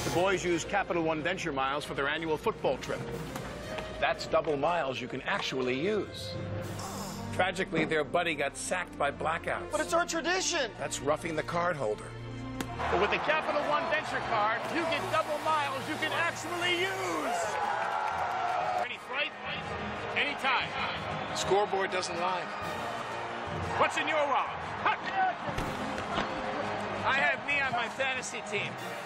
The boys use Capital One Venture miles for their annual football trip. That's double miles you can actually use. Tragically, their buddy got sacked by blackouts. But it's our tradition. That's roughing the cardholder. But with the Capital One Venture card, you get double miles you can actually use. Any flight? Anytime. Scoreboard doesn't lie. What's in your wallet? I have me on my fantasy team.